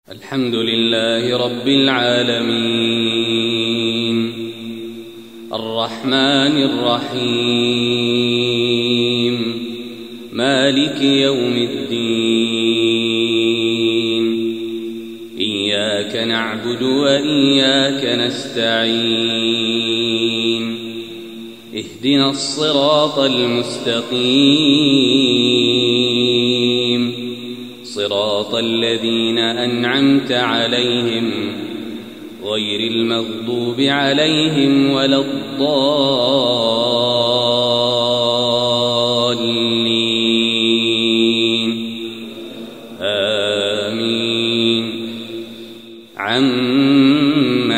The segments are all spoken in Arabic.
الحمد لله رب العالمين الرحمن الرحيم مالك يوم الدين إياك نعبد وإياك نستعين اهدنا الصراط المستقيم صراط الذين أنعمت عليهم غير المغضوب عليهم ولا الضالين آمين عم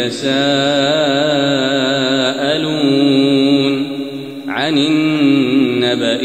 يتساءلون عن النبأ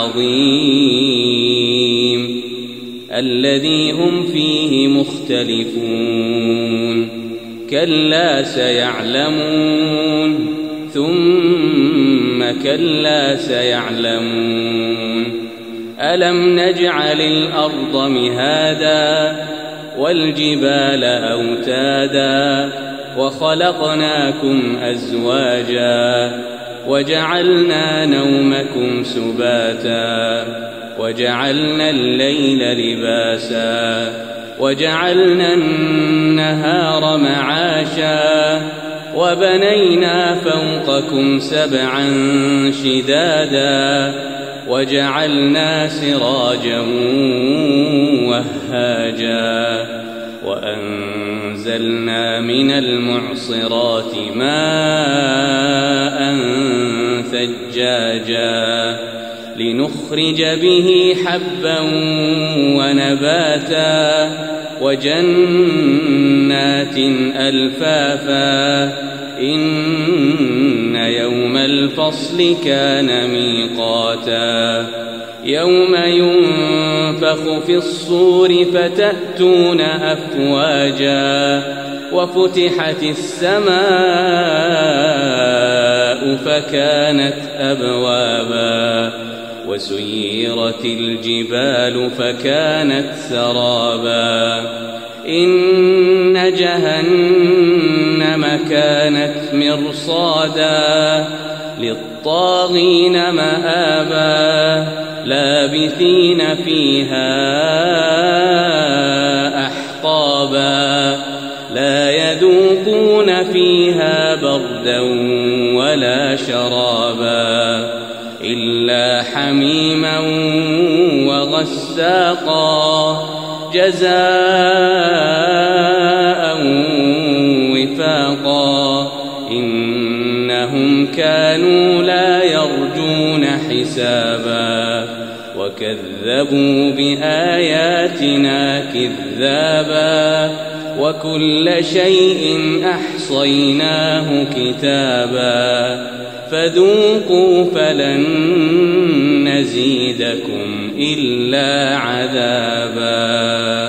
العظيم الذي هم فيه مختلفون كلا سيعلمون ثم كلا سيعلمون ألم نجعل الأرض مهادا والجبال أوتادا وخلقناكم أزواجا وجعلنا نومكم سباتا وجعلنا الليل لباسا وجعلنا النهار معاشا وبنينا فوقكم سبعا شدادا وجعلنا سراجا وهاجا وأنزلنا من المعصرات ماء ثجاجا لنخرج به حبا ونباتا وجنات ألفافا إن يوم الفصل كان ميقاتا يوم ينفخ في الصور فتأتون أفواجا وفتحت السماء فكانت أبوابا وسيرت الجبال فكانت سرابا إن جهنم كانت مرصادا للطاغين مآبا لابثين فيها أحقابا لا يذوقون فيها بردا ولا شرابا إلا حميما وغساقا جزاء وفاقا إنهم كانوا لا يرجون حسابا وكذبوا بآياتنا كذابا وكل شيء أحصيناه كتابا فذوقوا فلن نزيدكم إلا عذابا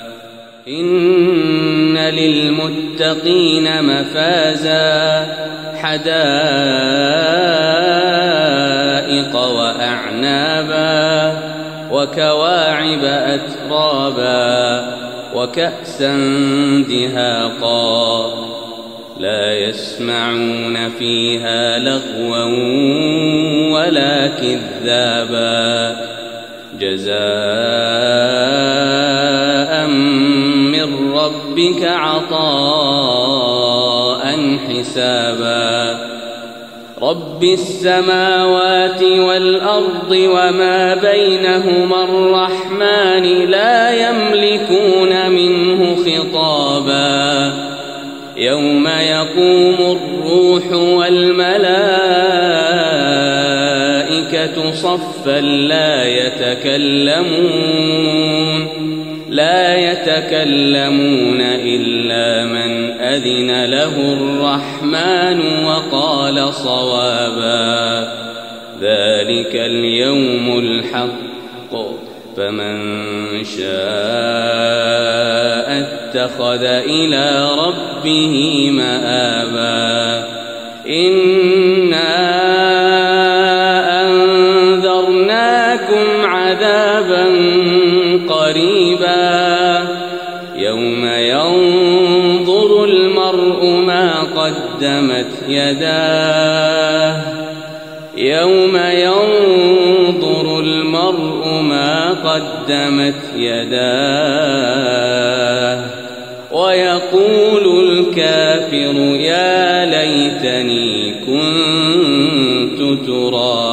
إن للمتقين مفازا حدائق وأعنابا وكواعب أترابا وكأسا دهاقا لا يسمعون فيها لغوا ولا كذابا جزاء من ربك عطاء حسابا رب السماوات والأرض وما بينهما الرحمن لا يملكون منه خطابا يوم يقوم الروح والملائكة صفا لا يتكلمون إلا من أذن له الرحمن وقال صوابا ذلك اليوم الحق فمن شاء اتخذ إلى ربه مآبا إنا أنذرناكم عذابا قريبا يوم ينظر المرء ما قدمت يداه يوم ينظر المرء ما قدمت يداه ويقول الكافر يا ليتني كنت ترابا.